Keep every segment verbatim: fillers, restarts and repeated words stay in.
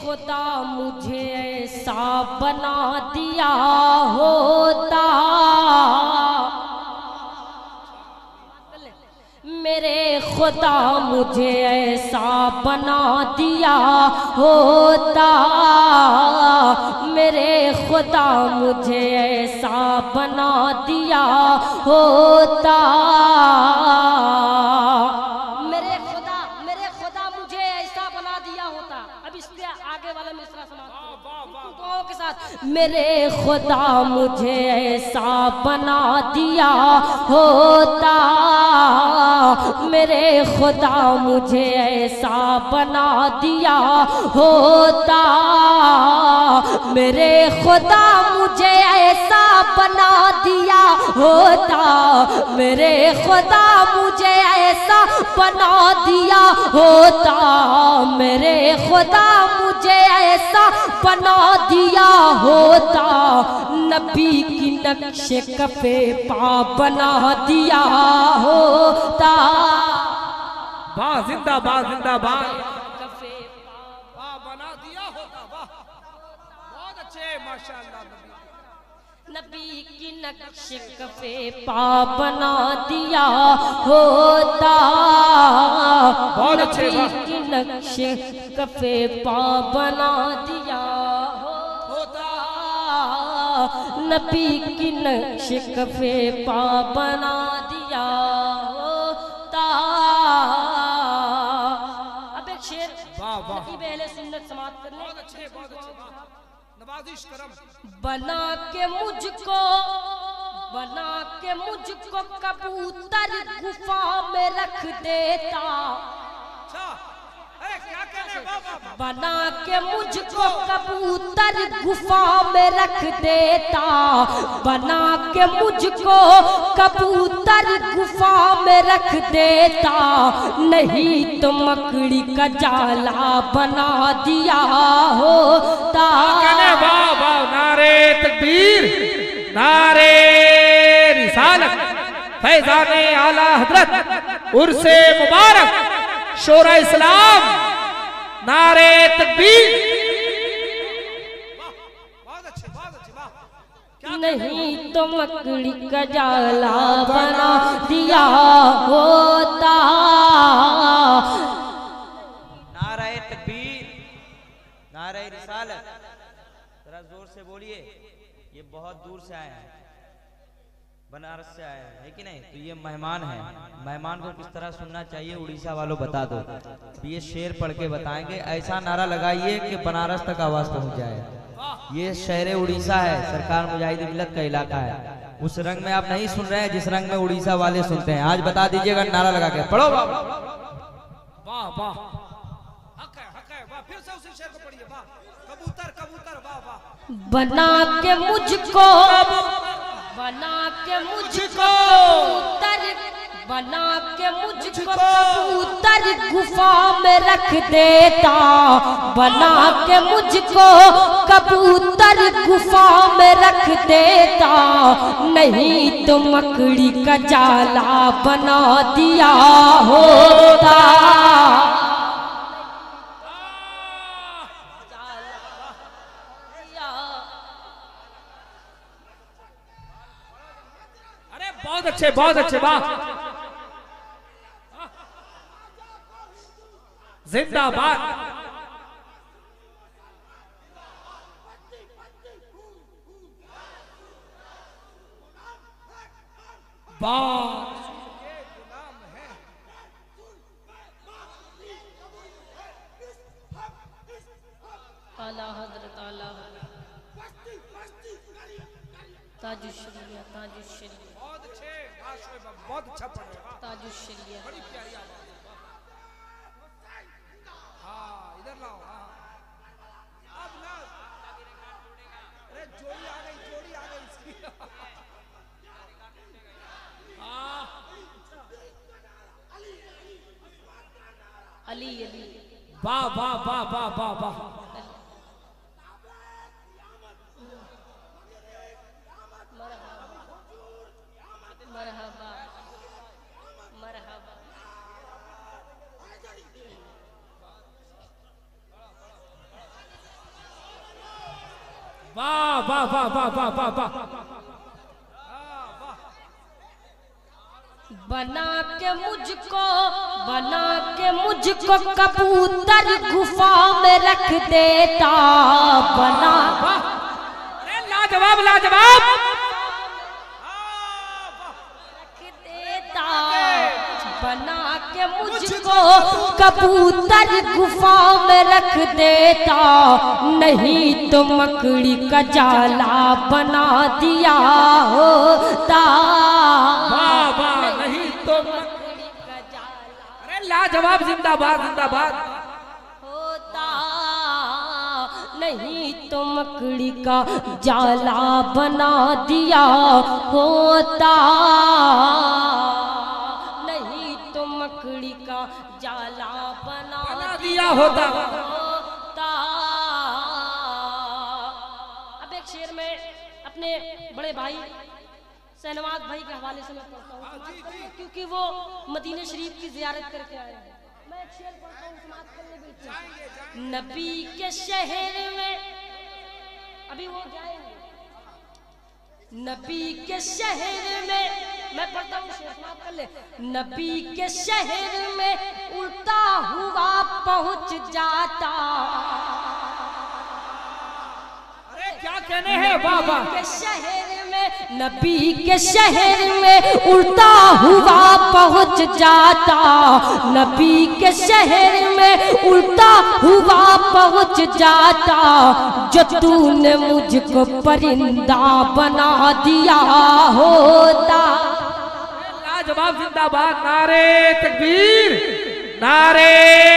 खुदा मुझे ऐसा बना दिया होता, मेरे खुदा मुझे ऐसा बना दिया होता, मेरे खुदा मुझे ऐसा बना दिया होता, मेरे खुदा मेरे खुदा मुझे ऐसा बना दिया होता। अब इसके आगे वाला मिसरा समाप्त दुआओं के साथ। मेरे खुदा मुझे ऐसा बना दिया होता, मेरे खुदा मुझे ऐसा बना दिया होता, मेरे खुदा मुझे ऐसा बना दिया होता, मेरे खुदा मुझे ऐसा बना दिया होता, मेरे खुदा मुझे ऐसा बना दिया होता, नबी की नक्शे कफे पा बना दिया होता। वाह जिंदाबाद जिंदाबाद, कफे पा बना दिया होता। वाह बहुत अच्छे माशाअल्लाह। नबी की नक्शे कफे पा बना दिया होता, बहुत अच्छे। नबी की नक्शे कफे पा बना दिया होता, नबी की नक्शे कफे पा बना दिया होता। अब एक शेर वाह वाह, पहले सुन्नत समाप्त करने। बहुत अच्छे बहुत अच्छे, नवाजिश करम। बना के मुझको बना के मुझको कबूतर गुफा में रख देता, अरे क्या कहने, वाह वाह। बना के मुझको कबूतर गुफा में रख देता, बना के मुझको कबूतर गुफा में रख देता, नहीं तो मकड़ी का जाला बना दिया होता। वाह वाह, नारे तकबीर, नारे रिसालत, फैज़ाने आला हजरत, उर्से मुबारक, शोरा इस्लाम, नारे तकबीर। बहुत अच्छे बहुत अच्छे, वाह। नहीं तो मकड़ी का जाला बना दिया होता। नारे तकबीर, नारे रिसालत, जरा जोर से बोलिए। ये बहुत दूर से आए हैं, बनारस से आए हैं, है कि नहीं? तो ये मेहमान है, मेहमान को किस तरह सुनना चाहिए उड़ीसा वालों बता दो। तो ये शेर पढ़ के बताएंगे, ऐसा नारा लगाइए कि बनारस तक आवाज पहुंच जाए। ये शहर उड़ीसा है, सरकार मुजाहिद मिल्लत का इलाका है। उस रंग में आप नहीं सुन रहे हैं जिस रंग में उड़ीसा वाले सुनते हैं। आज बता दीजिएगा नारा लगा के, पढ़ो। वाह वाह, हक है हक है, वाह। फिर से उसी शेर को पढ़िए, वाह। कबूतर कबूतर, वाह वाह। बना के मुझको बना के मुझको कबूतर बना के मुझको कबूतर गुफा में रख देता, बना के मुझको कबूतर गुफा में रख देता, नहीं तो मकड़ी का जाला बना दिया होता। बहुत अच्छे बहुत अच्छे, वाह। जिंदाबाद। वाह, आला हज़रत आला ताजुश्शरिया ताजुश्शरिया, बहुत अच्छे, बहुत अच्छा पढ़ रहे हैं, ताजुश्शरिया, बड़ी प्यारी आवाज है। हाँ इधर लाओ, हाँ अब ना, अरे जोड़ी आ गई, जोड़ी आ गई इसकी। हाँ अली अली, वाह वाह वाह वाह वाह वाह। मरहबा मरहबा। वाह वाह वाह वाह वाह वाह। बना के मुझको बना के मुझको कबूतर गुफा में रख देता, बना अरे लाजवाब लाजवाब रख देता, बना के मुझको कबूतर गुफा में रख देता, नहीं तो मकड़ी का जाला बना दिया होता। लाजवाब जिंदाबाद जिंदाबाद होता, नहीं तो मकड़ी का जाला बना दिया होता, नहीं तो मकड़ी का जाला बना, बना दिया होता। होता। अब एक शेर में अपने बड़े भाई शहनवाज भाई के हवाले से मैं पढ़ता हूँ, क्योंकि वो मदीने शरीफ की जियारत करके आए हैं। मैं एक शेर पढ़ता हूँ, समाप्त करने बैठे। नबी के शहर में, अभी वो जाएंगे, नबी के शहर में, मैं पढ़ता हूँ शेर, समाप्त कर ले। नबी के शहर में उल्टा हुआ पहुंच जाता, क्या कहने हैं वाह वाह। के शहर में, नबी के शहर में उड़ता हुआ पहुंच जाता, नबी के शहर में उड़ता हुआ पहुंच जाता, जो तूने मुझको परिंदा बना दिया होता। लाजवाब जिंदाबाद, नारे तकबीर, नारे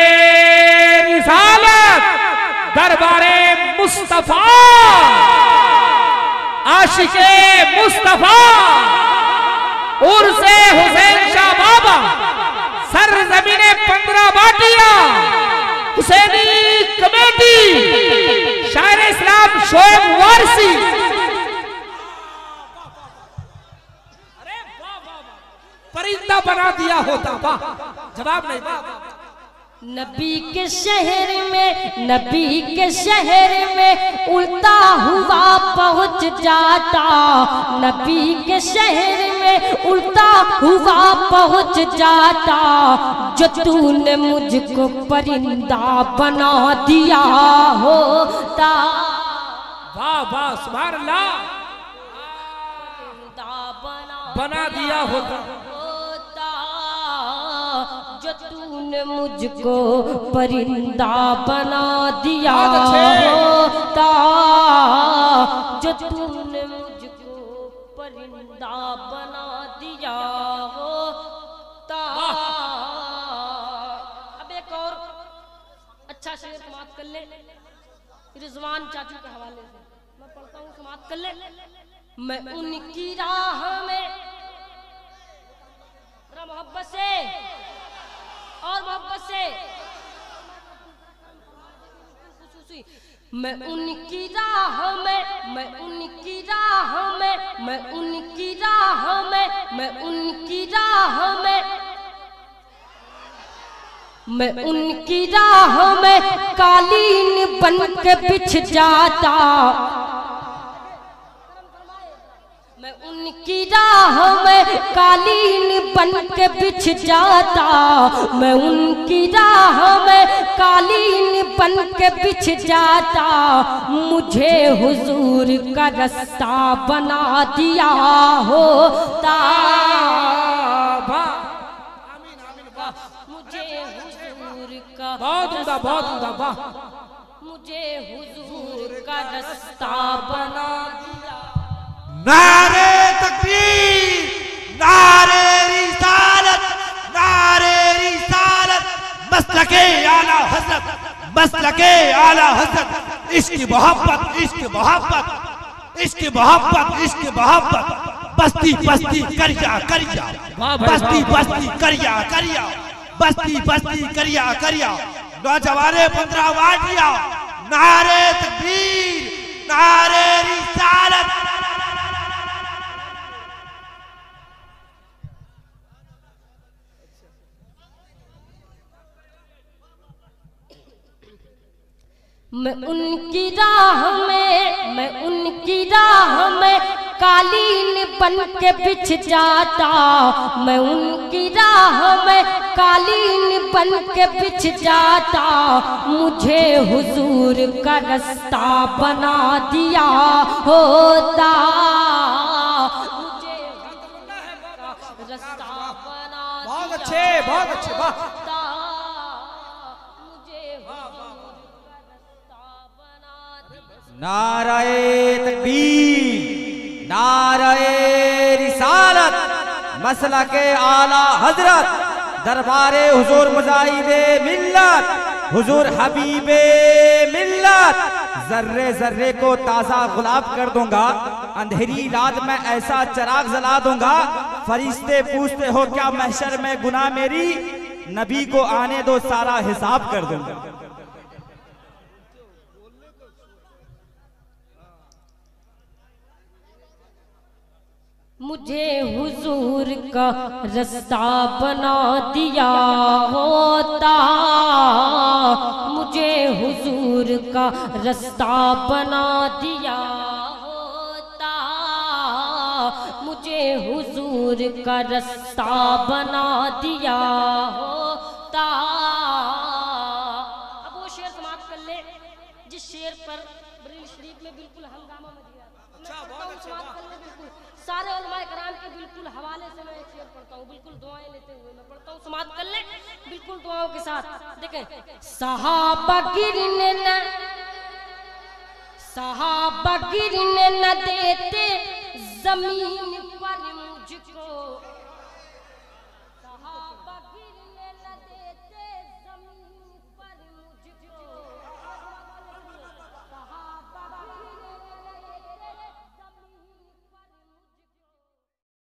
रिसालत, दरबारे मुस्तफा, आशिके मुस्तफा, उर्से हुसैन शाह बाबा, सर जमीने पंद्रह बाटिया, हुसैनी कमेटी, शायर इस्लाम शोएब वारसी। अरे वाह वाह, परिंदा बना दिया होता, वाह, जवाब नहीं, वाह। नबी के शहर में, नबी के शहर में उड़ता हुआ पहुंच जाता, नबी के शहर में उड़ता हुआ पहुंच जाता, जो तूने मुझको परिंदा बना दिया होता। वाह वाह, सुभान अल्लाह, बना, बना दिया होता, जो तूने मुझको परिंदा बना दिया होता, जो तूने मुझको परिंदा बना दिया होता। अब एक और अच्छा शेर समाप्त कर ले, रिजवान चाचू के हवाले से मैं पढ़ता हूँ, समाप्त कर ले। मैं उनकी राह में, मोहब्बत से और मोहब्बत से, मैं उनकी राह में, मैं उनकी राह में, मैं उनकी राह में, मैं उनकी राह में, मैं उनकी राह में कालीन बन के बिछ जाता, मैं उनकी राह में कालीन बन के बिछ जाता, मैं उनकी राह में कालीन बन के बिछ जाता, मुझे हुजूर का रास्ता बना दिया होता। मुझे हुजूर का, बहुत उम्दा, बहुत उम्दा, वाह, मुझे हुजूर का रास्ता बना दिया। नारे तकबीर, नारे रिसालत, नारे रिसालत, मसलके आला हज़रत, मसलके आला हज़रत, इश्क मोहब्बत, इश्क मोहब्बत, इश्क मोहब्बत, इश्क मोहब्बत, बस्ती बस्ती करिया करिया, बस्ती बस्ती करिया करिया, बस्ती बस्ती करिया करिया, नौजवाने पंद्रह वाटिया, नारे तकबीर, नारे रिसालत। मैं उनकी राह में मैं उनकी राह में कालीन बन के बिछ जाता, मैं उनकी राह में कालीन बन के बिछ जाता, मुझे हुजूर का रास्ता बना दिया होता, मुझे रास्ता बना बहुत दिया अच्छे बहुत अच्छे वाह होता, मुझे हुजूर का रास्ता बना दिया। नाराए तकबीर, नाराए रिसालत, मसलके आला हजरत, दरबारे हुजूर मुजाहिदे मिल्लत, हुजूर हबीबे मिल्लत। जर्रे जर्रे को ताजा गुलाब कर दूंगा, अंधेरी रात में ऐसा चिराग जला दूंगा, फरिश्ते पूछते हो क्या महशर में गुनाह मेरी, नबी को आने दो सारा हिसाब कर दूंगा। मुझे हुजूर का रास्ता बना दिया होता, मुझे हुजूर का रास्ता बना दिया होता, मुझे हुजूर का रास्ता बना दिया होता। अब वो शेर समाप्त कर ले जिस शेर पर बरेली शरीफ में बिल्कुल हंगामा मच गया। अच्छा बहुत अच्छे समाप्त कर ले बिल्कुल सारे उलमाए कराम के बिल्कुल हवाले से मैं एक शेर पढ़ता हूँ, बिल्कुल दुआएं लेते हुए मैं पढ़ता हूँ, समाप्त कर ले बिल्कुल दुआओं के साथ। देखें, सहाबा गिरने न सहाबा गिरने न देते जमीन